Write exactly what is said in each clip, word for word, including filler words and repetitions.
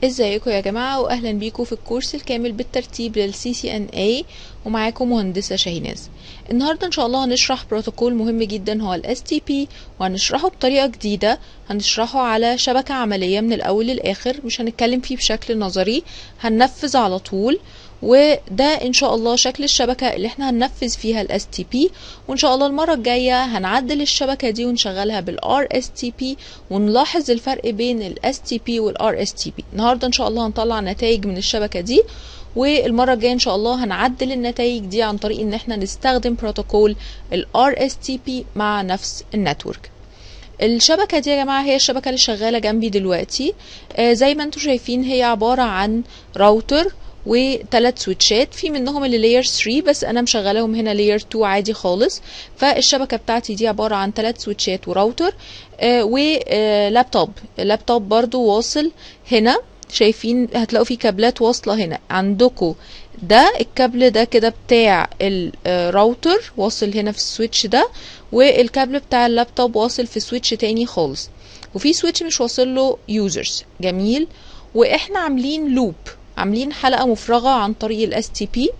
ازيكم يا جماعة واهلا بيكم في الكورس الكامل بالترتيب للسي سي ان اي، ومعاكم مهندسة شاهيناز. النهاردة ان شاء الله هنشرح بروتوكول مهم جدا هو ال إس تي بي، وهنشرحه بطريقة جديدة. هنشرحه على شبكة عملية من الاول للاخر، مش هنتكلم فيه بشكل نظري، هننفذ على طول. وده ان شاء الله شكل الشبكة اللي احنا هننفذ فيها ال إس تي بي، وان شاء الله المرة الجاية هنعدل الشبكة دي ونشغلها بال آر إس تي بي ونلاحظ الفرق بين ال إس تي بي وال آر إس تي بي. النهاردة ان شاء الله هنطلع نتائج من الشبكة دي، والمرة الجاية ان شاء الله هنعدل النتائج دي عن طريق ان احنا نستخدم بروتوكول ال آر إس تي بي مع نفس النتورك. الشبكة دي يا جماعة هي الشبكة اللي شغالة جنبي دلوقتي. آه زي ما انتم شايفين هي عبارة عن راوتر وثلاث سويتشات، في منهم اللي لاير ثلاثة بس انا مشغلاهم هنا لاير اتنين عادي خالص. فالشبكة بتاعتي دي عبارة عن ثلاث سويتشات وراوتر آه ولابتوب. اللابتوب برضو واصل هنا، شايفين هتلاقوا في كابلات واصلة هنا عندكم. ده الكابل ده كده بتاع الراوتر واصل هنا في السويتش ده، والكابل بتاع اللابتوب واصل في سويتش تاني خالص، وفي سويتش مش واصل له يوزرز. جميل. واحنا عاملين لوب، عاملين حلقة مفرغة عن طريق ال إس تي بي.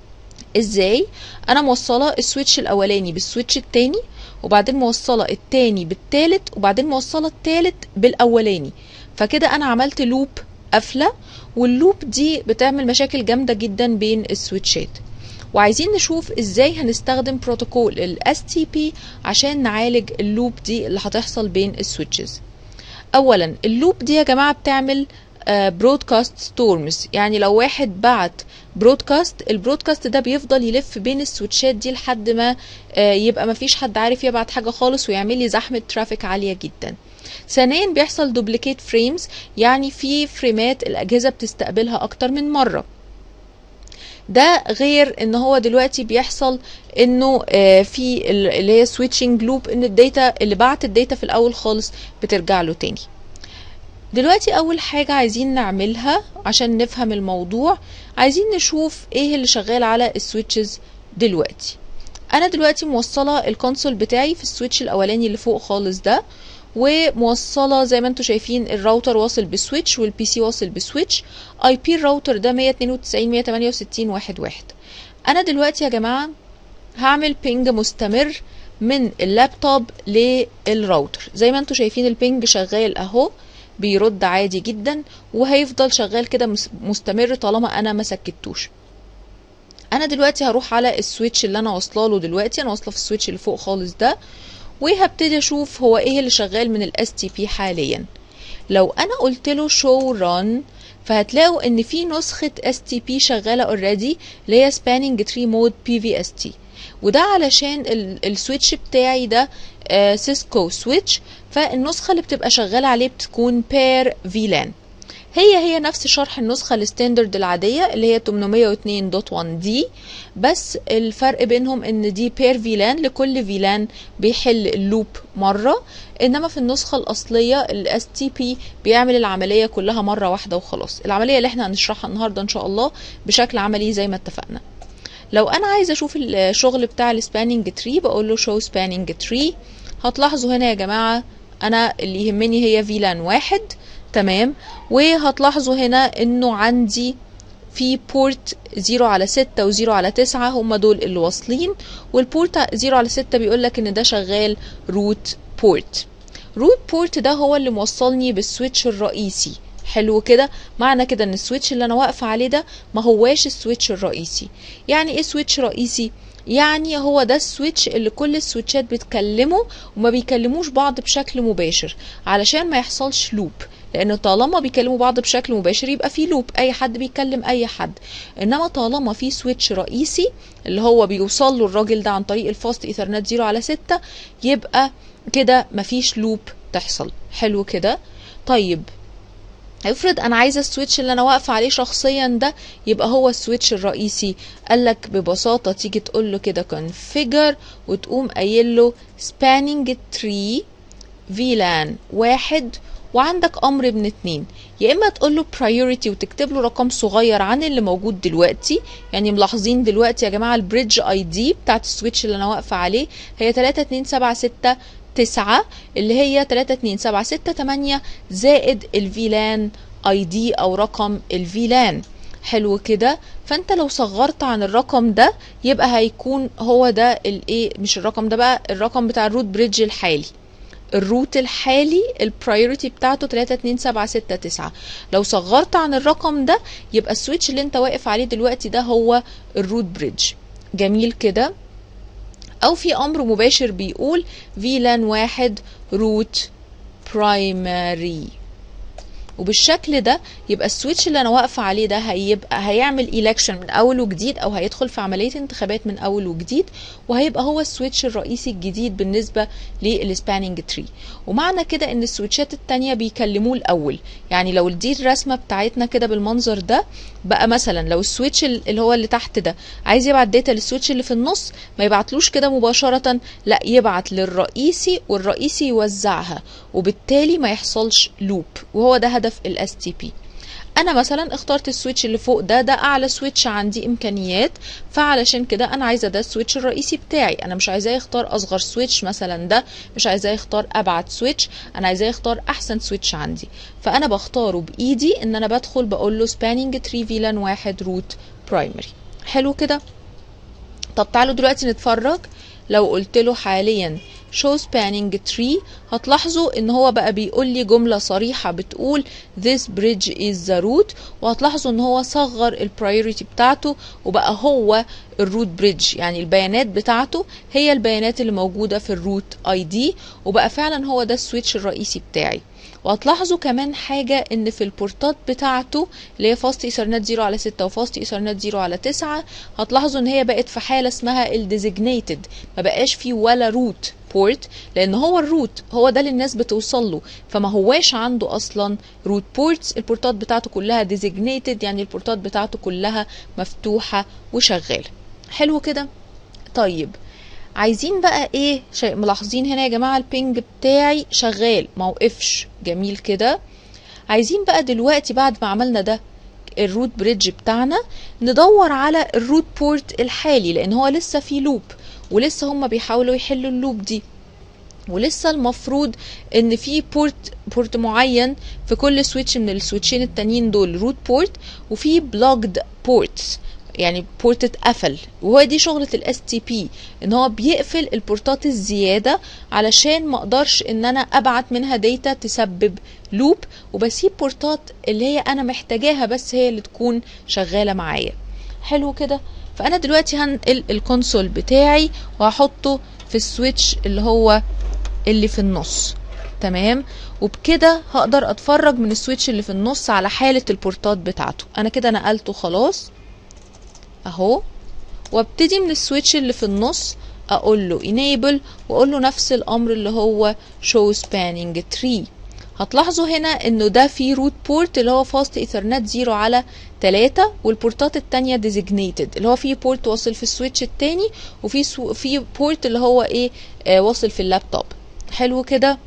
ازاي؟ انا موصلة السويتش الاولاني بالسويتش التاني، وبعدين موصلة التاني بالتالت، وبعدين موصلة التالت بالاولاني. فكده انا عملت لوب قافلة، واللوب دي بتعمل مشاكل جامدة جدا بين السويتشات. وعايزين نشوف ازاي هنستخدم بروتوكول ال إس تي بي عشان نعالج اللوب دي اللي هتحصل بين السويتشز. اولا اللوب دي يا جماعة بتعمل برودكاست ستورمز، يعني لو واحد بعت برودكاست، البرودكاست ده بيفضل يلف بين السويتشات دي لحد ما يبقى مفيش حد عارف يبعت حاجة خالص، ويعمل لي زحمة ترافيك عالية جدا. ثانيا بيحصل دوبليكيت فريمز، يعني في فريمات الأجهزة بتستقبلها أكتر من مرة. ده غير ان هو دلوقتي بيحصل انه في اللي هي سويتشنج لوب، ان الداتا اللي بعت الداتا في الاول خالص بترجع له تاني. دلوقتي اول حاجة عايزين نعملها عشان نفهم الموضوع، عايزين نشوف ايه اللي شغال على السويتشز دلوقتي. انا دلوقتي موصلة الكونسول بتاعي في السويتش الاولاني اللي فوق خالص ده، وموصلة زي ما انتم شايفين الراوتر واصل بسويتش والبي سي واصل بسويتش. اي بي الراوتر ده مية اتنين وتسعين مية تمانية وستين واحد واحد. انا دلوقتي يا جماعة هعمل بينج مستمر من اللابتوب للراوتر. زي ما انتم شايفين البينج شغال اهو، بيرد عادي جدا، وهيفضل شغال كده مستمر طالما انا ما سكتوش. انا دلوقتي هروح على السويتش اللي انا واصله له دلوقتي، انا واصله في السويتش اللي فوق خالص ده، وهبتدي اشوف هو ايه اللي شغال من ال إس تي بي حاليا. لو انا قلت له show run، فهتلاقوا ان في نسخة إس تي بي شغالة اوريدي اللي هي spanning tree mode بي في إس تي، وده علشان السويتش بتاعي ده سيسكو سويتش، فالنسخة اللي بتبقى شغالة عليه بتكون بير فيلان. هي هي نفس شرح النسخة الستاندرد العادية اللي هي تمنمية واتنين دوت واحد دي، بس الفرق بينهم ان دي بير فيلان، لكل فيلان بيحل اللوب مرة، انما في النسخة الاصلية ال إس تي بي بيعمل العملية كلها مرة واحدة وخلاص. العملية اللي احنا هنشرحها النهاردة ان شاء الله بشكل عملي زي ما اتفقنا. لو انا عايزة اشوف الشغل بتاع السبانينج تري بقول له show spanning tree. هتلاحظوا هنا يا جماعة انا اللي يهمني هي فيلان واحد، تمام. وهتلاحظوا هنا انه عندي في بورت زيرو على ستة وزيرو على تسعة، هم دول اللي واصلين، والبورت زيرو على ستة بيقولك ان ده شغال روت بورت. روت بورت ده هو اللي موصلني بالسويتش الرئيسي. حلو كده، معنى كده ان السويتش اللي انا واقفة عليه ده ما هواش السويتش الرئيسي. يعني ايه سويتش رئيسي؟ يعني هو ده السويتش اللي كل السويتشات بتكلمه وما بيكلموش بعض بشكل مباشر، علشان ما يحصلش لوب، لان طالما بيكلموا بعض بشكل مباشر يبقى في لوب، اي حد بيكلم اي حد. انما طالما في سويتش رئيسي اللي هو بيوصل له الراجل ده عن طريق الفاست ايثرنت زيرو على ستة، يبقى كده مفيش لوب تحصل. حلو كده. طيب افرض انا عايزه السويتش اللي انا واقفه عليه شخصيا ده يبقى هو السويتش الرئيسي. قالك ببساطه تيجي تقول له كده configure، وتقوم قايل له spanning tree فيلان واحد، وعندك امر من اتنين، يا اما تقول له priority وتكتب له رقم صغير عن اللي موجود دلوقتي. يعني ملاحظين دلوقتي يا جماعه البريدج اي دي بتاعت السويتش اللي انا واقفه عليه هي تلاتة اتنين سبعة ستة تسعة، اللي هي تلاتة اتنين سبعة ستة تمانية زائد الفيلان اي دي او رقم الفيلان. حلو كده. فانت لو صغرت عن الرقم ده يبقى هيكون هو ده الايه، مش الرقم ده بقى، الرقم بتاع الروت بريدج الحالي. الروت الحالي البرايورتي بتاعته تلاتة اتنين سبعة ستة تسعة. لو صغرت عن الرقم ده يبقى السويتش اللي انت واقف عليه دلوقتي ده هو الروت بريدج. جميل كده. او في امر مباشر بيقول فيلان واحد روت برايمري، وبالشكل ده يبقى السويتش اللي انا واقفه عليه ده هيبقى هيعمل إلكشن من اول وجديد، او هيدخل في عمليه انتخابات من اول وجديد، وهيبقى هو السويتش الرئيسي الجديد بالنسبه للسباننج تري. ومعنى كده ان السويتشات التانية بيكلموه الاول. يعني لو دي الرسمه بتاعتنا كده بالمنظر ده، بقى مثلا لو السويتش اللي هو اللي تحت ده عايز يبعت داتا للسويتش اللي في النص، ما يبعتلوش كده مباشره، لا يبعت للرئيسي والرئيسي يوزعها، وبالتالي ما يحصلش لوب. وهو ده هدف الاس تي بي. انا مثلا اخترت السويتش اللي فوق ده، ده اعلى سويتش عندي امكانيات، فعلشان كده انا عايزه ده السويتش الرئيسي بتاعي. انا مش عايزاه يختار اصغر سويتش مثلا، ده مش عايزاه يختار ابعد سويتش، انا عايزاه يختار احسن سويتش عندي. فانا بختاره بايدي، ان انا بدخل بقول له سباننج تري فيلان واحد روت برايمري. حلو كده. طب تعالوا دلوقتي نتفرج. لو قلت له حاليا show spanning tree، هتلاحظوا ان هو بقى بيقول لي جملة صريحة بتقول this bridge is the root، وهتلاحظوا ان هو صغر البرايورتي بتاعته وبقى هو الروت بريدج. يعني البيانات بتاعته هي البيانات اللي موجودة في الروت اي دي، وبقى فعلا هو ده السويتش الرئيسي بتاعي. وهتلاحظوا كمان حاجة، ان في البورتات بتاعته اللي هي فاست ايثرنت صفر على ستة وفاست ايثرنت صفر على تسعة، هتلاحظوا ان هي بقت في حالة اسمها الديزيجنيتد، ما بقاش فيه ولا روت بورت، لان هو الروت هو ده اللي الناس بتوصل له، فما هواش عنده اصلا روت بورتس. البورتات بتاعته كلها ديزيجنيتد، يعني البورتات بتاعته كلها مفتوحة وشغالة. حلو كده. طيب عايزين بقى ايه؟ شيء ملاحظين هنا يا جماعة البينج بتاعي شغال ما وقفش. جميل كده. عايزين بقى دلوقتي بعد ما عملنا ده الروت بريدج بتاعنا، ندور على الروت بورت الحالي، لان هو لسه في لوب، ولسه هم بيحاولوا يحلوا اللوب دي، ولسه المفروض ان في بورت بورت معين في كل سويتش من السويتشين التانيين دول روت بورت، وفي بلوكد بورتس، يعني بورت اتقفل. وهو دي شغلة الاس تي بي، ان هو بيقفل البورتات الزيادة علشان ما اقدرش ان انا ابعت منها داتا تسبب لوب، وبسيب بورتات اللي هي انا محتاجاها بس هي اللي تكون شغالة معايا. حلو كده. فانا دلوقتي هنقل الكونسول بتاعي وهحطه في السويتش اللي هو اللي في النص. تمام. وبكده هقدر اتفرج من السويتش اللي في النص على حالة البورتات بتاعته. انا كده نقلته خلاص اهو، وابتدي من السويتش اللي في النص اقول له enable، واقول له نفس الامر اللي هو show spanning tree. هتلاحظوا هنا انه ده في روت بورت اللي هو فاست ايثرنت صفر على تلاتة، والبورتات التانية designated اللي هو في بورت واصل في السويتش التاني، وفي سو... في بورت اللي هو ايه آه واصل في اللابتوب. حلو كده.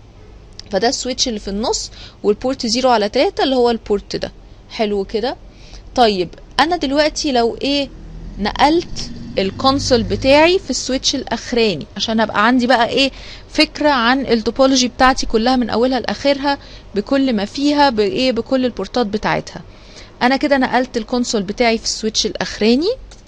فده السويتش اللي في النص، والبورت صفر على تلاتة اللي هو البورت ده. حلو كده. طيب انا دلوقتي لو ايه نقلت الكونسول بتاعي في السويتش الاخراني، عشان ابقى عندي بقى ايه فكرة عن التوبولوجي بتاعتي كلها من اولها لاخرها بكل ما فيها بايه بكل البورتات بتاعتها. انا كده نقلت الكونسول بتاعي في السويتش الاخراني،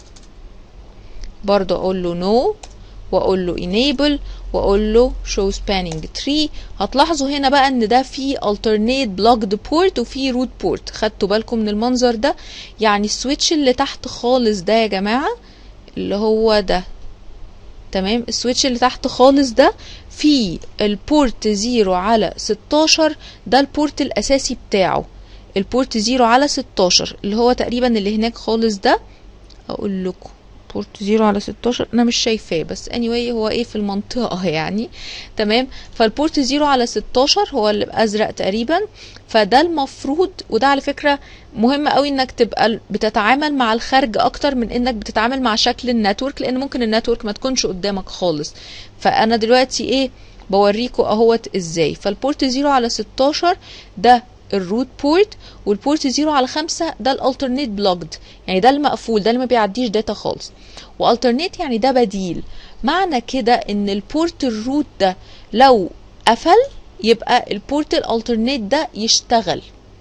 برضو اقول له نو، واقول له enable، واقول له show spanning tree. هتلاحظوا هنا بقى ان ده في alternate blocked port وفي root port. خدتوا بالكم من المنظر ده؟ يعني السويتش اللي تحت خالص ده يا جماعة اللي هو ده، تمام، السويتش اللي تحت خالص ده في البورت صفر على ستاشر، ده البورت الاساسي بتاعه، البورت صفر على ستاشر اللي هو تقريبا اللي هناك خالص ده. اقول لكم بورت صفر على ستاشر انا مش شايفاه، بس anyway هو ايه في المنطقة يعني. تمام. فالبورت صفر على ستاشر هو اللي بأزرق تقريبا، فده المفروض. وده على فكرة مهم قوي انك تبقى بتتعامل مع الخارج اكتر من انك بتتعامل مع شكل النتورك، لان ممكن النتورك ما تكونش قدامك خالص. فانا دلوقتي ايه بوريكم اهوت ازاي. فالبورت صفر على ستاشر ده الروت بورت، والبورت صفر على خمسة ده الالترنيت بلوكد، يعني ده المقفول، ده اللي ما بيعديش داتا خالص. والترنيت يعني ده بديل. معنى كده ان البورت الروت ده لو قفل يبقى البورت الالترنيت ده يشتغل.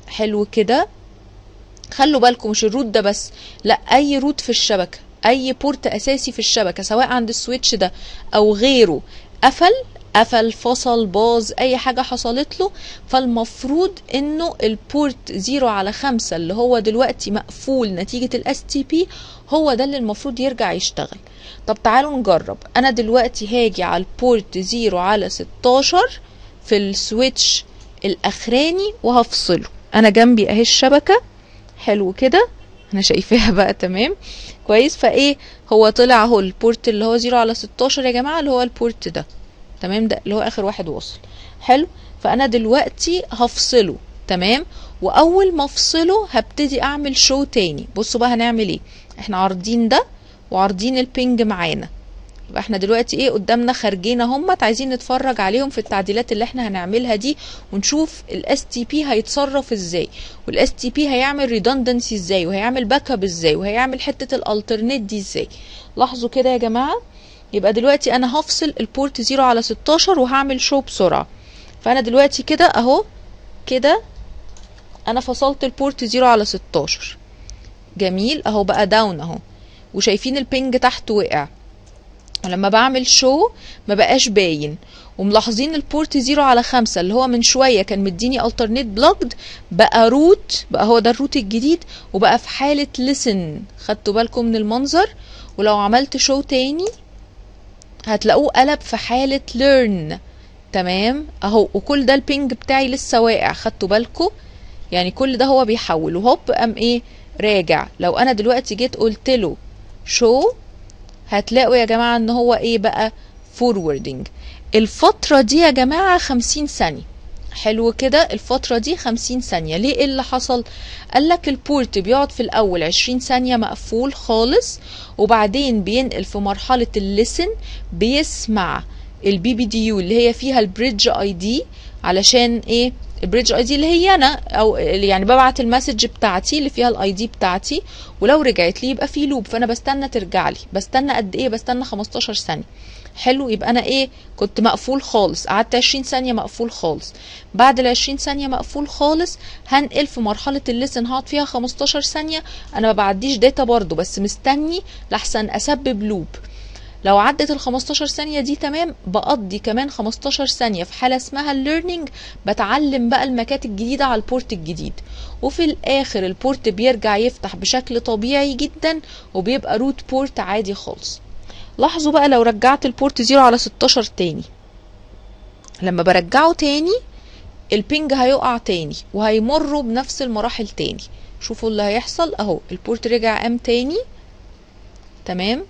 حلو كده. خلوا بالكم مش الروت ده بس، لا اي روت في الشبكة، اي بورت اساسي في الشبكة سواء عند السويتش ده او غيره قفل قفل فصل باظ اي حاجة حصلت له، فالمفروض انه البورت زيرو على خمسة اللي هو دلوقتي مقفول نتيجة الاس تي بي هو ده اللي المفروض يرجع يشتغل. طب تعالوا نجرب. انا دلوقتي هاجي على البورت زيرو على ستاشر في السويتش الاخراني وهفصله. انا جنبي اهي الشبكة، حلو كده، انا شايفاها بقى تمام كويس. فايه هو طلع اهو البورت اللي هو زيرو على ستاشر يا جماعة اللي هو البورت ده تمام، ده اللي هو اخر واحد وصل. حلو. فانا دلوقتي هفصله تمام، واول ما افصله هبتدي اعمل شو تاني. بصوا بقى هنعمل ايه. احنا عارضين ده وعارضين البينج معانا، يبقى احنا دلوقتي ايه قدامنا خارجين اهمت، عايزين نتفرج عليهم في التعديلات اللي احنا هنعملها دي ونشوف الاس تي بي هيتصرف ازاي، والاس تي بي هيعمل ريدندنسي ازاي، وهيعمل باك اب ازاي، وهيعمل حته الالترنيت دي ازاي. لاحظوا كده يا جماعه. يبقى دلوقتي انا هفصل البورت زيرو على ستاشر وهعمل شو بسرعه. فانا دلوقتي كده اهو كده انا فصلت البورت زيرو على ستاشر. جميل اهو بقى داون اهو، وشايفين البينج تحت وقع، ولما بعمل شو ما بقاش باين. وملاحظين البورت زيرو على خمسة اللي هو من شوية كان مديني alternate blocked بقى روت، بقى هو ده الروت الجديد وبقى في حالة listen. خدتوا بالكم من المنظر؟ ولو عملت شو تاني هتلاقوه قلب في حالة learn تمام اهو. وكل ده البينج بتاعي لسه واقع، خدتوا بالكم؟ يعني كل ده هو بيحول وهوب قام ايه راجع. لو انا دلوقتي جيت قلت له شو هتلاقوا يا جماعة ان هو ايه بقى forwarding. الفترة دي يا جماعة خمسين ثانية. حلو كده. الفترة دي خمسين ثانية. ليه؟ ايه اللي حصل؟ قالك البورت بيقعد في الاول عشرين ثانية مقفول خالص، وبعدين بينقل في مرحلة الليسن، بيسمع البي بي دي يو اللي هي فيها البريدج اي دي. علشان ايه البريدج اي دي؟ اللي هي انا، او يعني ببعت المسج بتاعتي اللي فيها الاي دي بتاعتي، ولو رجعت لي يبقى في لوب، فانا بستنى ترجع لي. بستنى قد ايه؟ بستنى خمستاشر ثانية. حلو. يبقى انا ايه كنت مقفول خالص، قعدت عشرين ثانية مقفول خالص. بعد ال عشرين ثانية مقفول خالص هنقل في مرحلة الليسن، هقعد فيها خمستاشر ثانية. انا ما بعديش داتا برضو، بس مستني لحسن اسبب لوب. لو عدت ال خمستاشر ثانية دي تمام، بقضي كمان خمستاشر ثانية في حالة اسمها الليرنينج، بتعلم بقى المكات الجديدة على البورت الجديد. وفي الاخر البورت بيرجع يفتح بشكل طبيعي جدا، وبيبقى روت بورت عادي خالص. لاحظوا بقى لو رجعت البورت زيرو على ستاشر تاني، لما برجعه تاني البينج هيقع تاني وهيمروا بنفس المراحل تاني. شوفوا اللي هيحصل اهو، البورت رجع قام تاني تمام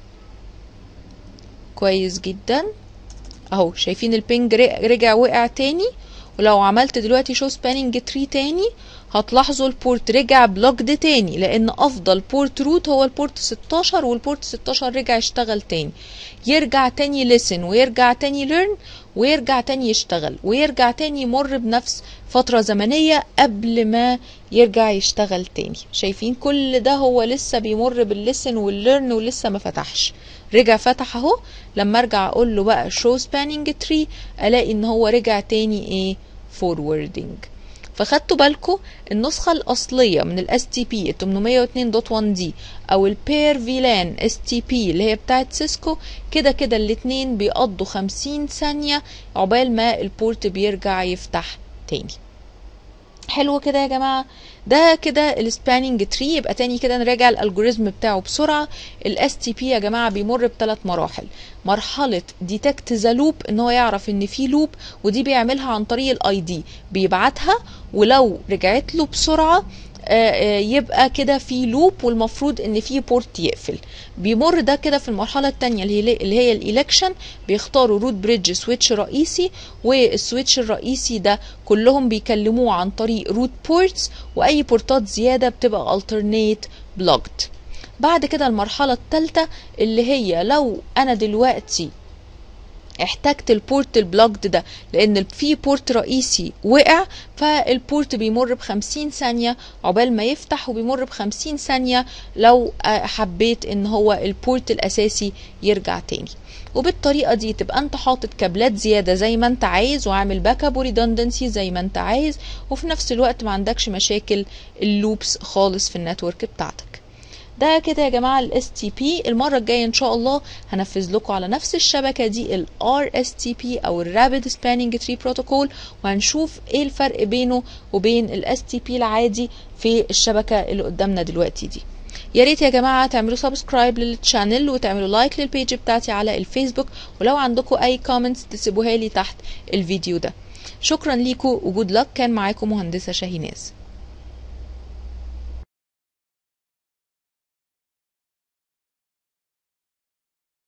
كويس جدا اهو. شايفين البينج رجع وقع تاني. ولو عملت دلوقتي شو سباننج تري تاني هتلاحظوا البورت رجع بلوكد تاني، لان افضل بورت روت هو البورت ستاشر، والبورت ستاشر رجع يشتغل تاني. يرجع تاني ليسن، ويرجع تاني ليرن، ويرجع تاني يشتغل، ويرجع تاني يمر بنفس فترة زمنية قبل ما يرجع يشتغل تاني. شايفين كل ده هو لسه بيمر بالليسن والليرن ولسه ما فتحش. رجع فتح اهو. لما ارجع اقول له بقى show spanning tree الاقي ان هو رجع تاني ايه forwarding. فخدتوا بالكم النسخة الأصلية من ال إس تي بي تمنمية واتنين دوت واحد دي أو ال Pair في لان إس تي بي اللي هي بتاعت سيسكو، كده كده الاتنين بيقضوا خمسين ثانية عقبال ما البورت بيرجع يفتح تاني. حلو كده يا جماعة. ده كده السباننج تري. يبقى تاني كده نراجع الالجوريزم بتاعه بسرعة. الاس تي بي يا جماعة بيمر بثلاث مراحل. مرحلة ديتكت ذا لوب، ان هو يعرف ان في لوب، ودي بيعملها عن طريق الاي دي، بيبعتها ولو رجعت له بسرعة يبقى كده في لوب والمفروض ان في بورت يقفل. بيمر ده كده في المرحله الثانيه اللي هي اللي هي الالكشن. بيختاروا روت بريدج سويتش رئيسي، والسويتش الرئيسي ده كلهم بيكلموه عن طريق روت بورتس، واي بورتات زياده بتبقى alternate blocked. بعد كده المرحله الثالثه اللي هي لو انا دلوقتي احتجت البورت البلوكد ده لان في بورت رئيسي وقع، فالبورت بيمر بخمسين ثانية عقبال ما يفتح، وبيمر بخمسين ثانية لو حبيت ان هو البورت الاساسي يرجع تاني. وبالطريقة دي تبقى انت حاطط كابلات زيادة زي ما انت عايز، وعامل باك اب وريدندنسي زي ما انت عايز، وفي نفس الوقت ما عندكش مشاكل اللوبس خالص في النتورك بتاعتك. ده كده يا جماعة ال إس تي بي. المرة الجاية ان شاء الله هنفذ لكم على نفس الشبكة دي ال آر إس تي بي او ال Rapid Spanning Tree Protocol، وهنشوف ايه الفرق بينه وبين ال إس تي بي العادي في الشبكة اللي قدامنا دلوقتي دي. يا ريت يا جماعة تعملوا سبسكرايب للشانل وتعملوا لايك للبيج بتاعتي على الفيسبوك، ولو عندكم اي كومنتس تسيبوها لي تحت الفيديو ده. شكرا ليكم وجود لك. كان معاكم مهندسة شاهيناز.